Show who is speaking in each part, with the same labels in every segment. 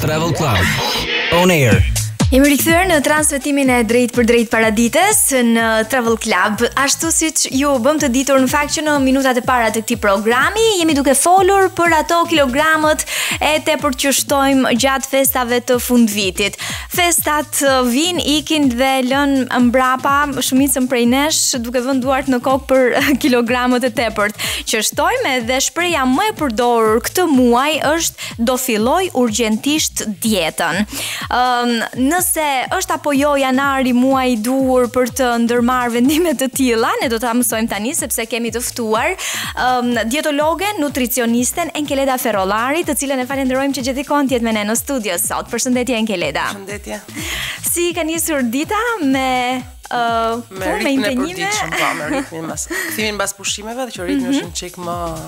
Speaker 1: Travel Club On Air.
Speaker 2: Jemi rikthyer në transmetimin e drejt për drejt paradites në Travel Club. Ashtu siç ju bëm të ditur në fakt që në minutat e para të këtij programi jemi duke folur për ato kilogramët e tepër që shtojmë gjatë festave të fundvitit. Festat vijnë, ikin dhe lën mbrapa shumicën prej nesh duke vënë duart në kokë për kilogramët e tepërt që shtojmë, dhe shpreha më e përdorur këtë muaj është do filloj urgjentisht dietën. Nëse është apo jo janari muaj i duhur për të ndërmarrë vendime të tilla, ne do ta mësojmë tani sepse kemi të ftuar dietologen, nutricionisten Enkeleda Ferrollari, të cilën e falenderojmë që gjithikon të jetë me ne në studio sot. Përshëndetje Enkeleda.
Speaker 3: Përshëndetje.
Speaker 2: Si ka nisur dita me
Speaker 3: ritmin e përditshëm, me ritmin kthimin mbas pushimeve, dhe që ritmi është një çik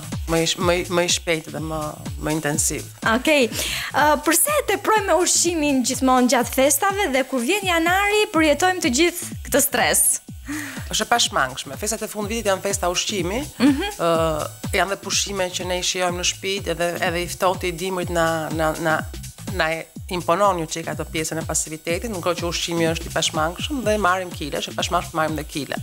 Speaker 3: më i shpejtë dhe më intensiv.
Speaker 2: Okej. Përse teprojmë me ushqimin gjithmonë gjatë festave dhe kur vjen janari përjetojmë të gjithë këtë stres?
Speaker 3: Është e pashmangshme. Festat e fundvitit janë festa ushqimi, janë dhe pushime që ne i shijojmë në shtëpi, edhe i ftohtë i dimrit na imponon një çik ato pjesën e pasivitetit, ndërkohë që ushqimi është i pashmangshëm dhe marrim kile, është e pashmangshëm marrim dhe kile.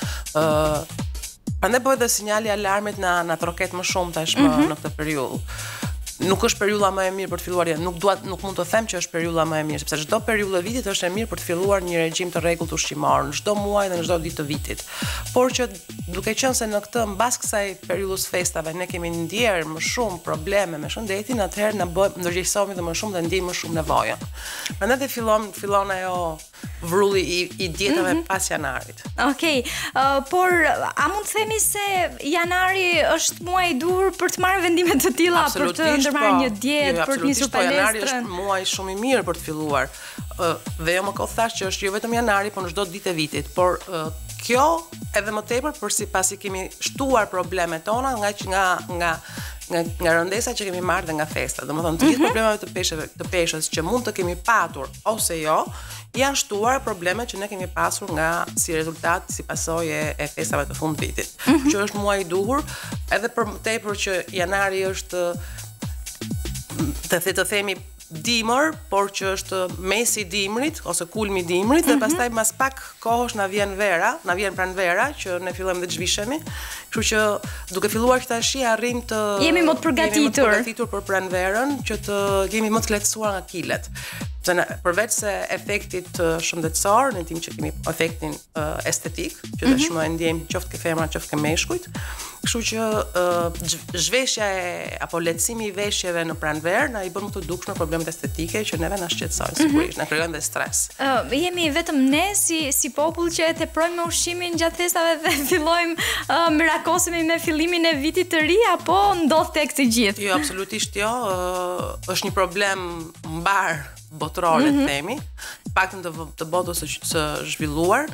Speaker 3: Prandaj bëhet dhe sinjali i alarmit na troket më shumë tashmë në këtë periudhë. Nuk është periudha më e mirë për të filluar, nuk mund të them që është periudha më e mirë, sepse çdo periudhë e vitit është e mirë për të filluar një regjim të rregullt ushqimor në çdo muaj dhe në çdo ditë të vitit. Por që duke qenë se në këtë mbas kësaj periudhës festave ne kemi ndjerë më shumë probleme me shëndetin, atëherë na ndërgjegjësohemi dhe më shumë dhe ndjejmë më shumë nevojën. Prandaj dhe fillon ajo vrulli i dietave pas janarit.
Speaker 2: Okej, por a mund të themi se janari është muaj i duhur për të marrë vendime të tilla, për të ndërmarrë një dietë, për të nisur palestrën?
Speaker 3: Janari është muaj shumë i mirë për të filluar. Dhe jo më kohë thash që është jo vetëm janari, por në çdo ditë e vitit, por kjo edhe më tepër pasi kemi shtuar problemet tona nga rëndesa që kemi marrë dhe nga festa. Domethënë të gjithë problemet të peshës që mund të kemi patur ose jo, janë shtuar problemet që ne kemi pasur si rezultat, si pasojë e festave të fundvitit. Që është muaj i duhur, edhe për më tepër që janari është të themi dimër, por që është mesi i dimrit ose kulmi i dimrit, dhe pastaj mas pak kohësh na vjen pranvera që ne fillojmë dhe të zhvishemi. Kështu që duke filluar që tash arrim të
Speaker 2: jemi më të përgatitur
Speaker 3: për pranverën, që të jemi më të lehtësuar nga kilet. Përveç se efektit shëndetësor, ne dim që kemi efektin estetik, që tashmë e ndjejmë qoftë ke femra, qoftë ke meshkujt. Kështu që zhveshja apo lehtësimi i veshjeve në pranverë na i bën më të dukshme problemet estetike që neve na shqetësojnë sigurisht, na krijojnë dhe stres.
Speaker 2: Jemi vetëm ne si popull që e teprojmë me ushqimin gjatë festave dhe fillojmë mirakosemi me fillimin e vitit të ri, apo ndodh tek të gjithë?
Speaker 3: Jo, absolutisht jo. Është një problem mbar botror, le të themi, paktën të botës së zhvilluar.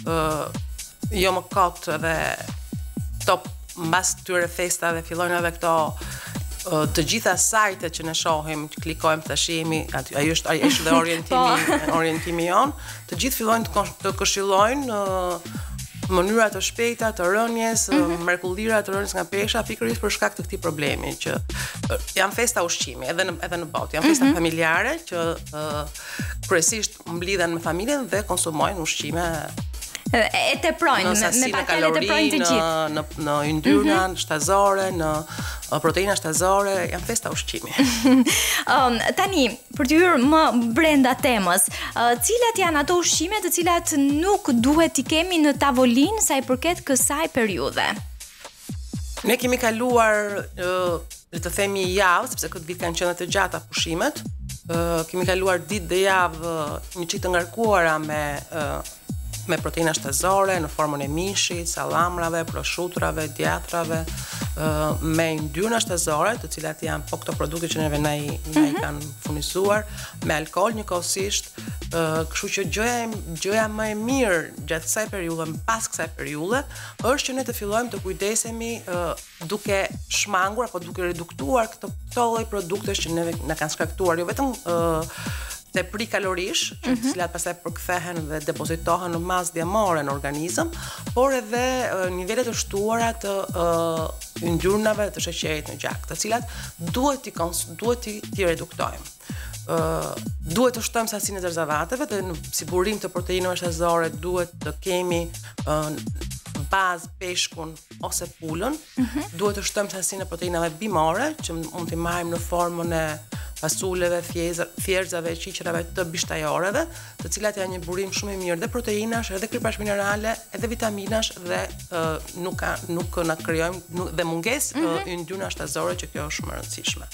Speaker 3: Jo më kot edhe top mbas këtyre festave fillojnë edhe këto të gjitha sajtet që ne shohim, që klikojmë tash ai është dhe orientimi jon, të gjithë fillojnë të këshillojnë mënyra të shpejta të rënjes, mrekullira të rënjes nga pesha, pikërisht për shkak të këtij problemi që janë festa ushqimi edhe në botë, janë festa familjare që kryesisht mblidhen me familjen dhe konsumojnë ushqime
Speaker 2: e teprojnë me pakale teprojnë të gjithë
Speaker 3: në yndyrna shtazore, në proteina shtazore, janë festa ushqimi.
Speaker 2: Tani, për të hyrë më brenda temës, cilat janë ato ushqime të cilat nuk duhet t'i kemi në tavolinë sa i përket kësaj periudhe?
Speaker 3: Ne kemi kaluar, le të themi, javë, sepse këtë vit kanë qenë të gjata pushimet. Kemi kaluar ditë dhe javë një çik të ngarkuara me proteina shtazore në formën e mishit, sallamrave, prosciutrave, djatrave, me yndyrna shtazore, të cilat janë këto produkte që neve na i kanë furnizuar, me alkool njëkohësisht. Kështu që gjëja më e mirë gjatë kësaj periudhe, pas kësaj periudhe, është që ne të fillojmë të kujdesemi duke shmangur apo duke reduktuar këto lloj produktesh që neve na kanë shkaktuar jo vetëm tepri kalorish, të cilat pastaj përkthehen dhe depozitohen në masë diamore në organizëm, por edhe nivele të shtuara të yndyrnave të sheqerit në gjak, të cilat duhet t'i reduktojmë. duhet të shtojmë sasinë e zarzavateve dhe në sigurim të proteinave shtazore duhet të kemi bazë peshkun ose pulën, duhet të shtojmë sasinë e proteinave bimore që mund t'i marrim në formën e fasuleve, thjerrzave, qiqrave të bishtajoreve, të cilat janë një burim shumë i mirë dhe proteinash, edhe kripash minerale, edhe vitaminash dhe nuk na krijojmë dhe mungesë yndyrna shtazore që kjo është shumë e rëndësishme.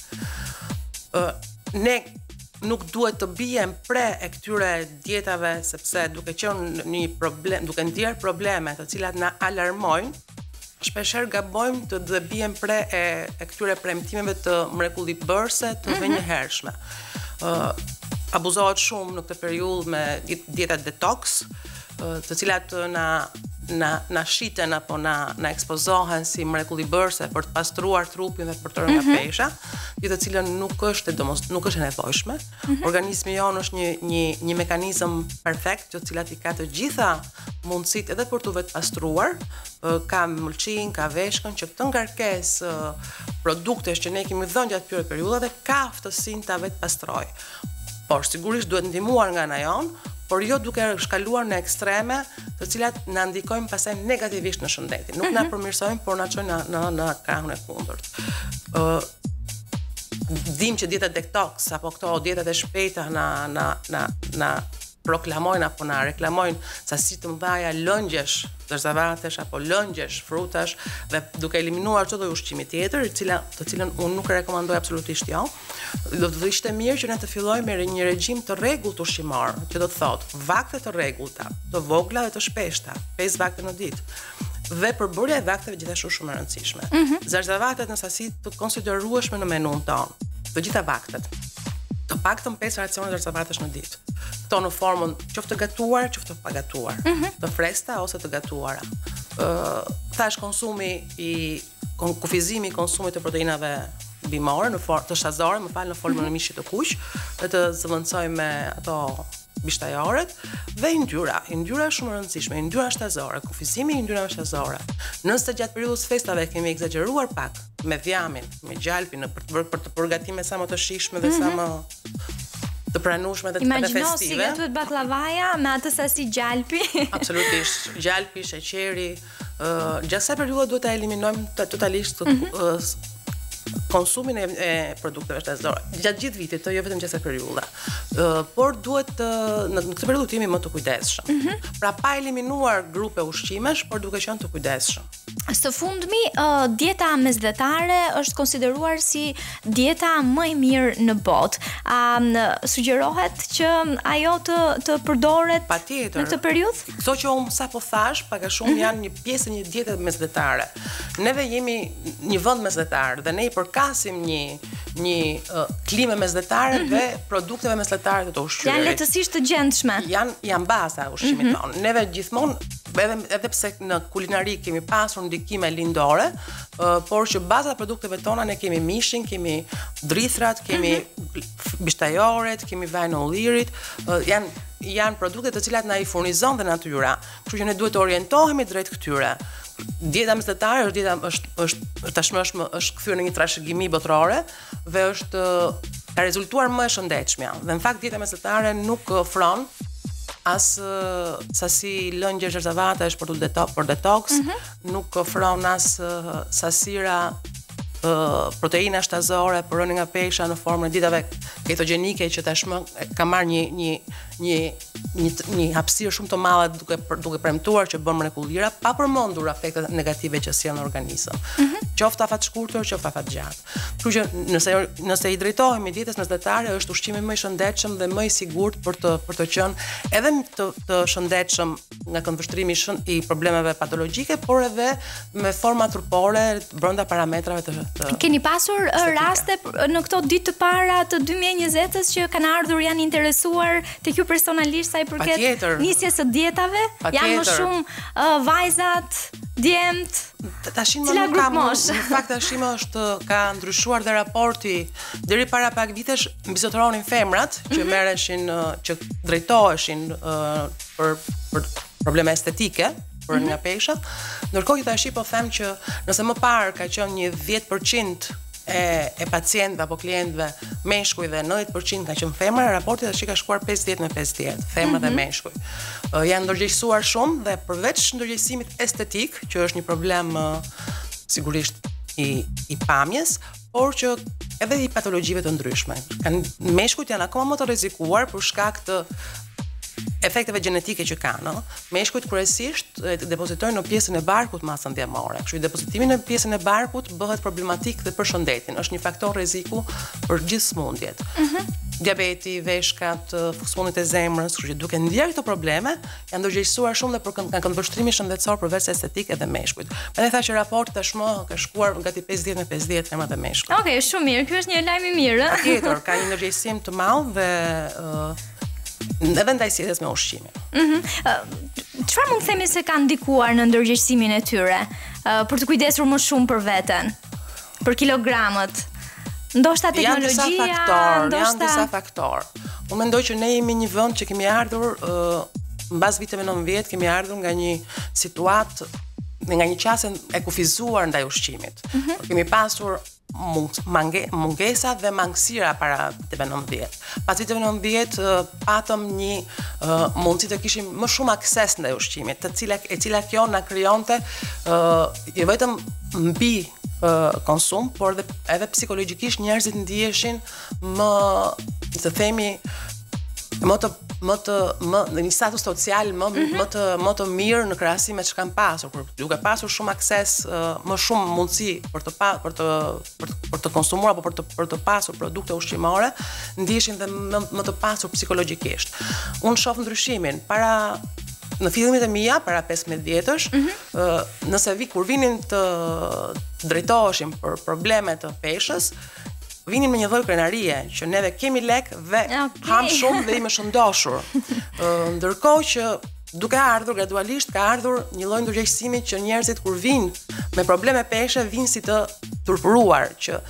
Speaker 3: Ne nuk duhet të bijem pre e këtyre dietave sepse duke qenë një problem, duke ndjer probleme të cilat na alarmojnë, shpeshherë gabojmë të dhe bijem pre e këtyre premtimeve të mrekullibërse të menjëhershme. Abuzohet shumë në këtë periudhë me dieta detox, të cilat na shiten apo na ekspozohen si mrekullibërse për të pastruar trupin dhe për të rënë nga pesha, të cilën nuk është e nevojshme. Organizmi jonë është një mekanizëm perfekt, të cilat i ka të gjitha mundësitë edhe për të vetë pastruar, ka mëlçin, ka veshkën, që këtë ngarkesë produktesh që ne kemi dhënë gjatë këtyre periudhave ka aftësinë ta vetë pastroj. Por sigurisht duhet ndihmuar nga ana jonë, por jo duke shkaluar në ekstreme, të cilat na ndikojnë pastaj negativisht në shëndetin. Nuk na përmirësojnë, por na çojnë në krahun e kundërt. Dim që dietat detox apo këto dietat e shpejta na proklamojnë apo na reklamojnë sasi të mëdha lëngjesh, zarzavatesh apo lëngjesh, frutash dhe duke eliminuar çdo lloj ushqimi tjetër, të cilën unë nuk e rekomandoj absolutisht jo. Do të ishte mirë që ne të fillojmë me një regjim të rregullt ushqimor, që do të thotë vakte të rregullta, të vogla dhe të shpeshta, 5 vakte në ditë. Dhe përbërja e vakteve gjithashtu shumë e rëndësishme. Zarzavatet në sasi të konsiderueshme në menun tonë, të gjitha vaktet. Të paktën 5 racione zarzavatesh në ditë. Këto në formën qoftë të gatuar, qoftë të pagatuar, të fresta ose të gatuara. Thash kufizimi i konsumit të proteinave bimore në formë të shtazore, në formën e mishit të kuq, dhe të zëvendësojmë me ato bishtajoret dhe yndyra është shumë e rëndësishme, yndyra shtazore, kufizimi i yndyrave shtazore. Nëse gjatë periudhës festave kemi egzageruar pak me dhjamin, me gjalpin për të përgatime sa më të shijshme dhe sa më të pranueshme dhe të festive.
Speaker 2: Imagjino si gatuhet baklavaja me atë sasi gjalpi.
Speaker 3: Absolutisht, gjalpi, sheqeri, gjatë kësaj periudhe duhet ta eliminojmë totalisht konsumin e produkteve shtazore. Gjatë gjithë vitit, jo vetëm gjatë kësaj periudhe. Por duhet në këtë periudhë të jemi më të kujdesshëm. Pra pa eliminuar grupe ushqimesh, por duke qenë të kujdesshëm.
Speaker 2: Së fundmi, dieta mesdhetare është konsideruar si dieta më e mirë në botë. Sugjerohet që ajo të përdoret në këtë periudhë?
Speaker 3: Këto që unë sapo thash, pak a shumë janë një pjesë e një diete mesdhetare. Neve jemi një vend mesdhetar dhe ne i përkasim një klime mesdhetare dhe produkteve mesdhetare të ushqyerit.
Speaker 2: Janë lehtësisht të gjendshme.
Speaker 3: Janë baza e ushqimit tonë. Neve gjithmonë edhe pse në kulinari kemi pasur ndikime lindore, por që baza e produkteve tona ne kemi mishin, kemi drithrat, kemi bishtajoret, kemi vajin e ullirit, janë produkte të cilat na i furnizon dhe natyra. Kështu që ne duhet të orientohemi drejt këtyre. Dieta mesdhetare është tashmë është kthyer në një trashëgimi botërore dhe ka rezultuar më e shëndetshmja. Dhe në fakt dieta mesdhetare nuk ofron as sasi lëngje zarzavatesh për detox, nuk ofron as sasira proteina shtazore për rënien nga pesha në formën e dietave ketogjenike që tashmë ka marrë një hapësirë shumë të madhe duke premtuar që bën mrekullira pa përmendur efektet negative që sjell në organizëm. Qoftë afat shkurtër, qoftë afat gjatë. Kështu që nëse i drejtohemi dietës mesdhetare, është ushqimi më i shëndetshëm dhe më i sigurt për të qenë edhe të shëndetshëm nga këndvështrimi i problemeve patologjike, por edhe me forma trupore brenda parametrave të
Speaker 2: Keni pasur raste në këto ditë të para të 2020-s që kanë ardhur, janë interesuar tek ju personalisht sa i përket nisjes së dietave? Janë më shumë vajzat, djemt?
Speaker 3: Në fakt tashim ka ndryshuar dhe raporti. Deri para pak vitesh mbizotëronin femrat që merreshin, që drejtoheshin për probleme estetike, për nga peshat. Ndërkohë që tash po them që nëse më parë ka qenë një 10% e pacientëve apo klientëve meshkuj dhe 90% ka qenë femra, raporti tash ka shkuar 50 me 50, femra dhe meshkuj. Janë ndërgjegjësuar shumë dhe përveç ndërgjegjësimit estetik, që është një problem sigurisht i pamjes, por që edhe i patologjive të ndryshme. Meshkujt janë akoma më të rrezikuar për shkak të efekteve gjenetike që kanë. Meshkujt kryesisht depozitojnë në pjesën e barkut masën djamore. Kështu depozitimi në pjesën e barkut bëhet problematik dhe për shëndetin. Është një faktor rreziku për gjithë smundjet. Diabeti, veshkat, smundet e zemrës, kështu që duke ndjerë këto probleme, janë ndërgjegjësuar shumë dhe për këndvështrimi shëndetësor përveç estetik edhe meshkujt. Prandaj tha që raporti tashmë ka shkuar gati 50 me 50 femra dhe meshkuj.
Speaker 2: Okej, shumë mirë. Ky është një lajm i mirë.
Speaker 3: Patjetër, ka një ndërgjegjësim të madh dhe edhe ndaj sjelljes me ushqimin.
Speaker 2: Çfarë mund të themi se ka ndikuar në ndërgjegjësimin e tyre për të kujdesur më shumë për veten, për kilogramët? Ndoshta teknologjia,
Speaker 3: janë disa faktor. Unë mendoj që ne jemi një vend që kemi ardhur mbas viteve 90, kemi ardhur nga një situatë, nga një qasje e kufizuar ndaj ushqimit. Kemi pasur mungesa dhe mangësira para viteve 90. Pas viteve 90 patëm një mundësi të kishim më shumë akses ndaj ushqimit, e cila kjo na krijonte jo vetëm mbi konsum, por edhe psikologjikisht njerëzit ndiheshin më, të themi, në një status social më të mirë në krahasim me çka kanë pasur, por duke pasur shumë akses, më shumë mundësi për të konsumuar apo për të pasur produkte ushqimore, ndiheshin dhe më të pasur psikologjikisht. Unë shoh ndryshimin në fillimet e mia, para 15 vjetësh, kur vinin të drejtoheshim për probleme të peshës, vinim në një lloj krenarie që neve kemi lek dhe ham shumë dhe jemi shëndoshur. Ndërkohë që duke ardhur gradualisht ka ardhur një lloj ndërgjegjësimi që njerëzit kur vinë me probleme peshe vinë si të turpëruar, që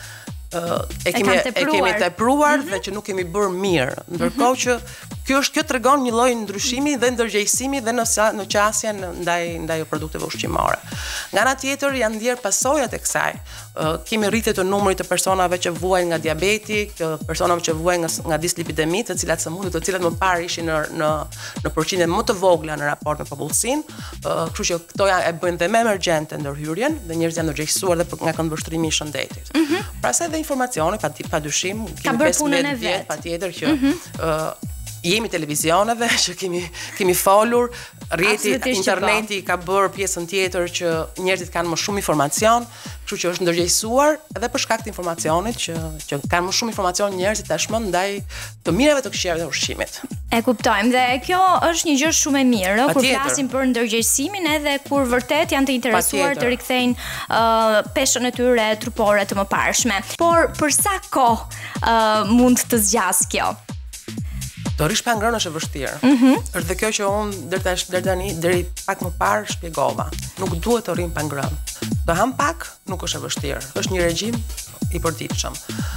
Speaker 3: e kemi tepruar dhe që nuk kemi bërë mirë. Ndërkohë që kjo tregon një lloj ndryshimi dhe ndërgjegjësimi dhe në qasjen ndaj produkteve ushqimore. Nga ana tjetër janë ndjer pasojat e kësaj. Kemi rritje të numrit të personave që vuajnë nga diabeti, personave që vuajnë nga dislipidemi, të cilat më parë ishin në përqindje më të vogla në raport me popullsinë, kështu që këto e bëjnë dhe më emergjente ndërhyrjen dhe njerëzit janë ndërgjegjësuar dhe nga këndvështrimi i shëndetit. Pra se dhe informacioni, padyshim, kemi 15 vjet patjetër që jemi televizioneve që kemi folur, rrjeti interneti ka bërë pjesën tjetër që njerëzit kanë më shumë informacion, kështu që është ndërgjegjësuar edhe për shkak të informacionit që kanë më shumë informacion njerëzit tashmë ndaj të mirave të këqijave të ushqimit.
Speaker 2: E kuptojmë dhe kjo është një gjë shumë e mirë, kur flasim për ndërgjegjësimin edhe kur vërtet janë të interesuar të rikthejnë peshën e tyre trupore të mëparshme. Por për sa kohë mund të zgjasë kjo?
Speaker 3: Të rish pa ngrënë është e vështirë. Është dhe kjo që unë deri pak më parë shpjegova. Nuk duhet të rrim pa ngrënë. Të ham pak nuk është e vështirë. Është një regjim i përditshëm.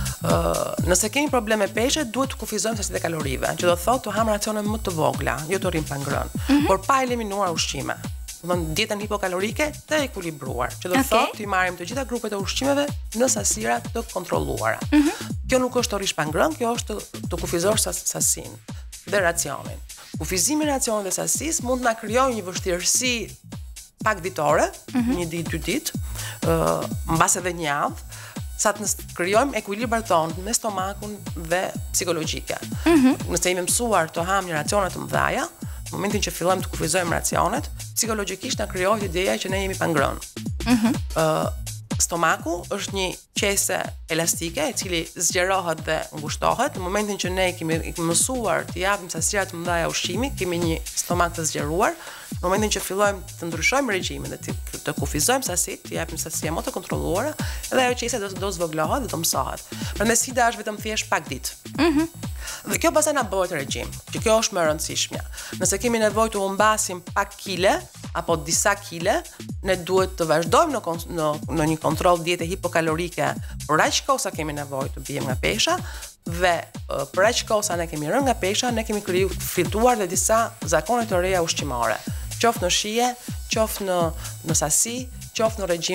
Speaker 3: Nëse kemi probleme peshe, duhet të kufizojmë sasitë e kalorive, që do thotë të ham racione më të vogla, jo të rrim pa ngrënë, por pa eliminuar ushqime. Dietën hipokalorike të ekuilibruar, që do thotë të marrim të gjitha grupet e ushqimeve në sasira të kontrolluara. Kjo nuk është të rish pa ngrënë, kjo është të kufizosh sasinë dhe racionin. Kufizimi i racionit dhe sasisë mund na krijojë një vështirësi pak ditore, një ditë, 2 ditë, mbas edhe një javë, sa të krijojmë ekuilibrin ton me stomakun dhe psikologjike. Nëse jemi mësuar të ham një racione të mëdha, në momentin që fillojmë të kufizojmë racionet, psikologjikisht na krijohet ideja që ne jemi pa ngrënë. Stomaku është një qese elastike e cili zgjerohet dhe ngushtohet. Në momentin që ne kemi mësuar të japim sasira të mëdha ushqimi, kemi një stomak të zgjeruar. Në momentin që fillojmë të ndryshojmë regjimin dhe të kufizojmë sasitë, të japim sasi më të kontrolluara, edhe ajo qese do zvoglohet dhe do mësohet. Prandaj sfida është vetëm thjesht pak ditë. Dhe kjo pastaj na bëhet regjim, që kjo është më e rëndësishmja. Nëse kemi nevojë të humbasim pak kile apo disa kile, ne duhet të vazhdojmë në një kontroll diete hipokalorike për aq kohë sa kemi nevojë të bijmë nga pesha dhe për aq kohë sa ne kemi rënë nga pesha, ne kemi fituar dhe disa zakone të reja ushqimore, qoftë në shije, qoftë në sasi, qoftë në regjim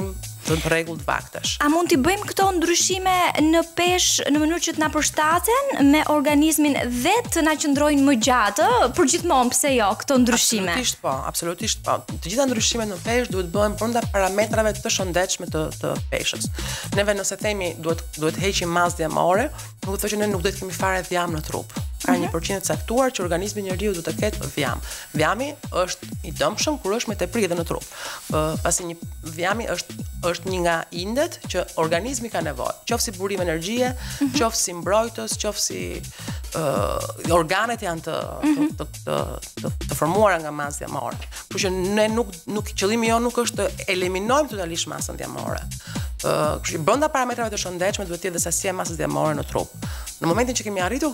Speaker 3: të rregullt vaktesh.
Speaker 2: A mund t'i bëjmë këto ndryshime në peshë në mënyrë që të na përshtaten me organizmin dhe të na qëndrojnë më gjatë, përgjithmonë pse jo këto ndryshime?
Speaker 3: Absolutisht po. Të gjitha ndryshimet në peshë duhet bëhen brenda parametrave të shëndetshme të peshës. Neve nëse themi duhet heqim masë djamore, nuk do të thotë që ne nuk do të kemi fare dhjam në trup. Ka një përqind të caktuar që organizmi njeriu duhet të ketë dhjam. Dhjami është i dëmshëm kur është me tepri edhe në trup. Pasi dhjami është një nga indet që organizmi ka nevojë, qoftë si burim energjie, qoftë si mbrojtës, qoftë si organet janë të formuara nga masë djamore. Kështu që ne nuk qëllimi jon nuk është të eliminojmë totalisht masën djamore. Kështu që brenda parametrave të shëndetshme duhet të jetë sasia e masës djamore në trup. Në momentin që kemi arritur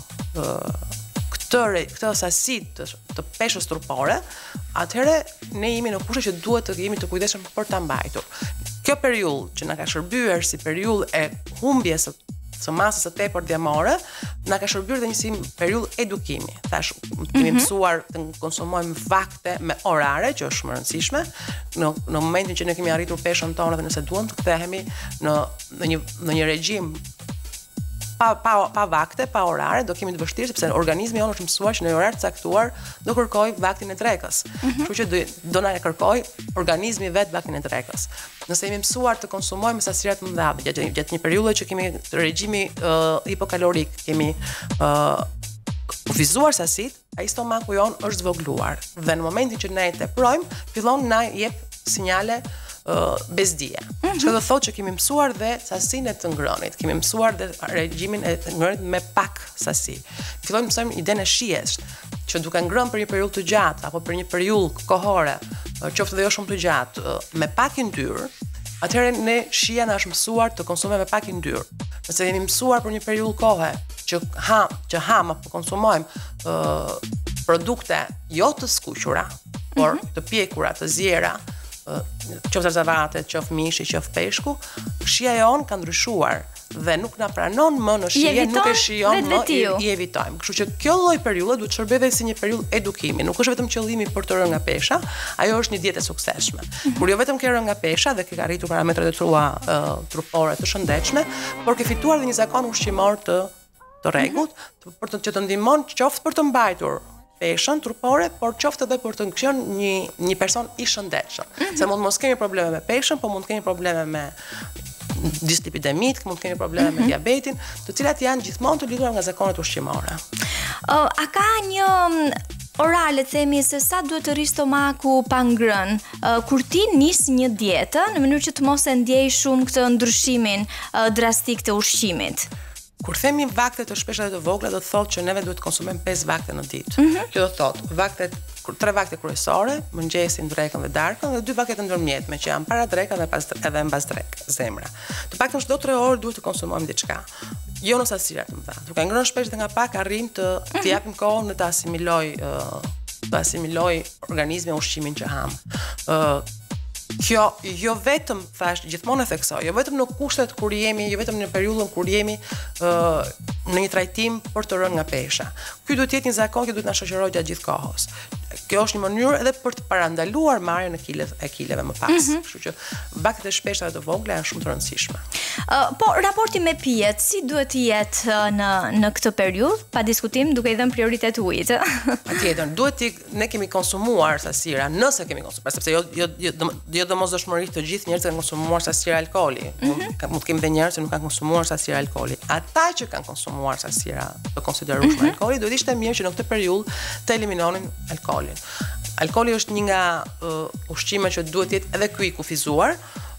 Speaker 3: këtë sasi të peshës trupore, atëherë ne jemi në kushte që duhet të jemi të kujdesshëm për ta mbajtur. Kjo periudhë që na ka shërbyer si periudhë e humbjes së masës së tepër djamore, na ka shërbyer dhe një si periudhë edukimi. Thash, kemi mësuar të konsumojmë vakte me orare, që është më rëndësishme, në momentin që ne kemi arritur peshën tonë dhe nëse duam të kthehemi në një regjim pa vakte, pa orare, do kemi të vështirë sepse organizmi jonë është mësuar që në orar të caktuar do kërkoj vaktin e drekës. Kështu që do na kërkoj organizmi vet vaktin e drekës. Nëse jemi mësuar të konsumojmë sasirat më mëdha gjatë një periudhe që kemi regjimi hipokalorik, kemi kufizuar sasit, ai stomaku jonë është zvogluar dhe në momentin që ne e teprojmë, fillon na jep sinjale bezdije. Çka do thotë që kemi mësuar dhe sasinë e të ngrënit, kemi mësuar dhe regjimin e të ngrënit me pak sasi. Fillojmë të mësojmë idenë e shijes, që duke ngrënë për një periudhë të gjatë apo për një periudhë kohore, qoftë dhe jo shumë të gjatë, me pak yndyrë, atëherë ne shija na është mësuar të konsumojmë me pak yndyrë. Nëse jemi mësuar për një periudhë kohe që ham apo konsumojmë produkte jo të skuqura, por të pjekura, të zjera, qoftë zarzavate, qoftë mishi, qoftë peshku, shija jon ka ndryshuar dhe nuk na pranon më në shije, nuk e shijon më, i evitojmë. Kështu që kjo lloj periudhe duhet të shërbejë si një periudhë edukimi. Nuk është vetëm qëllimi për të rënë nga pesha, ajo është një dietë e suksesshme. Kur jo vetëm ke rënë nga pesha dhe ke arritur parametrat e tua trupore të shëndetshme, por ke fituar dhe një zakon ushqimor të rregullt, për të që të ndihmon qoftë për të mbajtur peshën trupore, por qoftë edhe për të qenë një person i shëndetshëm. Se mund mos kemi probleme me peshën, por mund kemi probleme me dislipidemit, mund kemi probleme me diabetin, të cilat janë gjithmonë të lidhura nga zakonet ushqimore.
Speaker 2: A ka një orar, le të themi, se sa duhet të rri stomaku pa ngrënë, kur ti nis një dietë, në mënyrë që të mos e ndjej shumë këtë ndryshimin drastik të ushqimit?
Speaker 3: Kur themi vakte të shpeshta dhe të vogla, do të thotë që neve duhet të konsumojmë 5 vakte në ditë. Kjo do të thotë 3 vakte kryesore, mëngjesin, drekën dhe darkën, dhe 2 vakte të ndërmjetme që janë para dreka edhe mbas drek, zemra. Të paktën çdo 3 orë duhet të konsumojmë diçka. Jo në sasira të mëdha. Duke ngrënë shpesh dhe nga pak arrim të japim kohën në të asimiloj organizmi ushqimin që ham. Kjo jo vetëm, thash, gjithmonë e theksoj, jo vetëm në kushtet kur jemi, jo vetëm në periudhën kur jemi në një trajtim për të rënë nga pesha. Ky duhet të jetë një zakon që duhet na shoqërojë gjatë gjithë kohës. Kjo është një mënyrë edhe për të parandaluar marrjen e kileve më pas. Kështu që vaktet e shpeshta dhe të vogla janë shumë të rëndësishme.
Speaker 2: Po raporti me pijet, si duhet të jetë në këtë periudhë, pa diskutim, duke i dhënë prioritet ujit?
Speaker 3: Patjetër, ne kemi konsumuar sasira, nëse kemi konsumuar, sepse jo domosdoshmërisht të gjithë njerëzit kanë konsumuar sasira alkooli. Mund të kemi dhe njerëz që nuk kanë konsumuar sasira alkooli. Ata që kanë konsumuar sasira të konsiderueshme alkooli, duhet ishte mirë që në këtë periudhë të eliminonin alkoolin. Alkooli është një nga ushqimet që duhet të jetë edhe ky i kufizuar.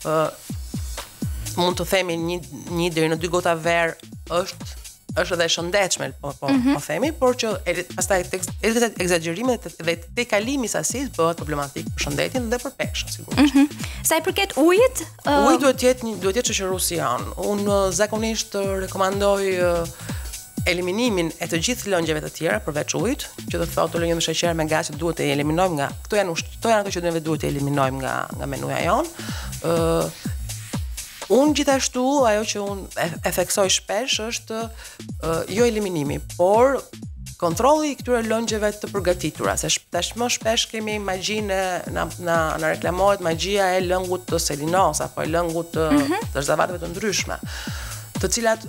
Speaker 3: Mund të themi 1 deri në 2 gota verë është edhe shëndetshme, po themi, por që pastaj tek egzagjerimi dhe tek kalimi i sasisë bëhet problematik për shëndetin dhe për peshën sigurisht.
Speaker 2: Sa i përket ujit,
Speaker 3: uji duhet të jetë shoqëruesi janë. Unë zakonisht rekomandoj eliminimin e të gjithë lëngjeve të tjera përveç ujit, që do të thotë lëngjët me sheqer me gaz që duhet të eliminojmë nga. Këto janë ato që ne duhet të eliminojmë nga menuja jon. Unë gjithashtu, ajo që unë e theksoj shpesh është jo eliminimi, por kontrolli I këtyre lëngjeve të përgatitura, se tashmë shpesh kemi magjinë na reklamohet magjia e lëngut të selinos apo e lëngut të zëvatëve të ndryshme, të cilat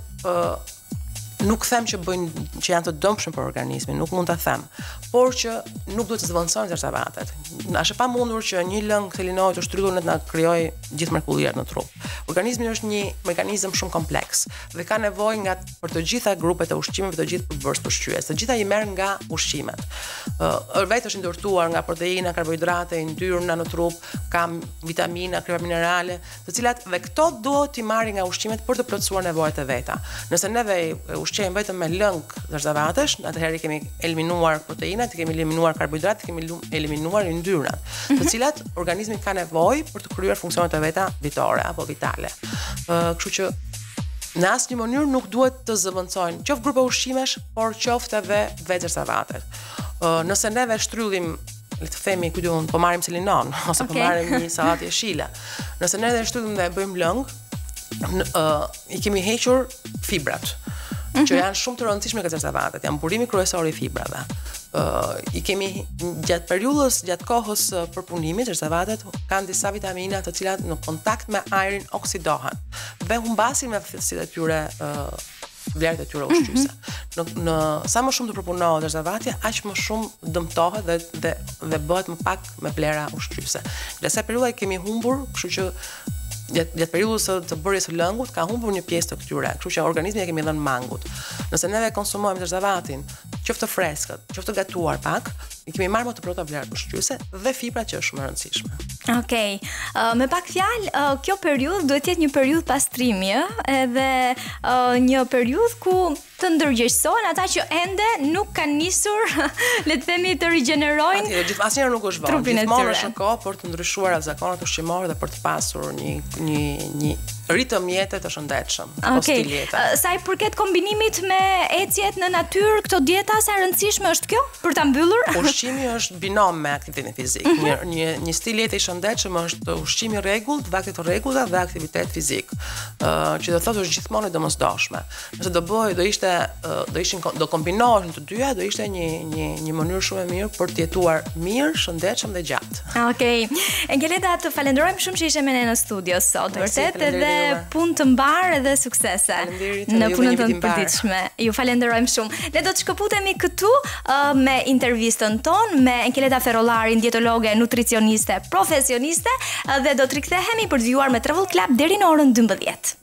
Speaker 3: nuk them që që janë të dëmshëm për organizmin, nuk mund ta them, por që nuk duhet të zvendësojnë zërzavatet. Është e pamundur që një lëng selinoid të shtrydhur na krijojë gjithë mrekullirat në trup. Organizmi është një mekanizëm shumë kompleks dhe ka nevojë për të gjitha grupet e ushqimeve, të gjithë përbërës ushqyes. Të gjitha I merr nga ushqimet. Vetë është ndërtuar nga proteina, karbohidrate, yndyrna në trup, ka vitamina, kryer minerale, të cilat dhe këto duhet t'i marrë nga ushqimet për të plotësuar nevojat e veta. Nëse neve ushqejmë vetëm me lëng zërzavatesh, atëherë kemi eliminuar proteinat, kemi eliminuar karbohidratet, kemi eliminuar yndyrnat, të cilat organizmi ka nevojë për të kryer funksionet e veta vitore apo vitale. Kështu që në asnjë mënyrë nuk duhet të zëvendësojnë qoftë grupe ushqimesh, por qoftë edhe vetë zërzavatet. Nëse neve shtrydhim, le të themi, ku diun, po marrim selinon ose po marrim një sallatë jeshile. Nëse ne shtrydhim dhe bëjmë lëng, I kemi hequr fibrat, që janë shumë të rëndësishme këtë zërzavatet, janë burimi kryesor I fibrave. I kemi gjatë kohës përpunimit, zërzavatet kanë disa vitamina të cilat në kontakt me ajrin oksidohen dhe humbasin me cilësitë e tyre vlerët e tyre ushqyese. Në sa më shumë të përpunohet zërzavatja, aq më shumë dëmtohet dhe bëhet më pak me vlera ushqyese. Nëse periudha I kemi humbur, kështu që gjatë periudhës të bërjes së lëngut ka humbur një pjesë të këtyre, kështu që organizmi e kemi dhënë mangut. Nëse neve konsumojmë zërzavatin, qoftë freskët, qoftë gatuar pak, I kemi marrë më të plota vlerë ushqyese dhe fibra që është shumë e rëndësishme.
Speaker 2: Okej. Me pak fjalë, kjo periudhë duhet të jetë një periudhë pastrimi, edhe një periudhë ku të ndërgjegjësohen ata që ende nuk kanë nisur, le të themi, të rigjenerojnë.
Speaker 3: Asnjëherë nuk është vonë. Gjithmonë është kohë për të ndryshuar zakonat ushqimore dhe për të pasur një ritëm jete të shëndetshëm.
Speaker 2: Okej. Sa I përket kombinimit me ecjet në natyrë, këto dieta sa e rëndësishme është kjo për ta mbyllur?
Speaker 3: Ushqimi është binom me aktivitetin fizik. Një stil jete I shëndetshëm është ushqimi I rregullt, vakte të rregullta dhe aktivitet fizik, që do thotë është gjithmonë e domosdoshme. Nëse do kombinohen të dyja, do ishte një mënyrë shumë e mirë për të jetuar mirë, shëndetshëm dhe gjatë.
Speaker 2: Okej. Engeleda, të falenderojmë shumë që ishe me ne në studio sot, vërtet, edhe punë të mbar dhe suksese në punën tënde përditshme. Ju falenderojmë shumë. Ne do të shkëputemi këtu me intervistën tonë me Engeleda Ferrollari, dietologe, nutricioniste, profesioniste, dhe do të rikthehemi për të vjuar me Travel Club deri në orën 12.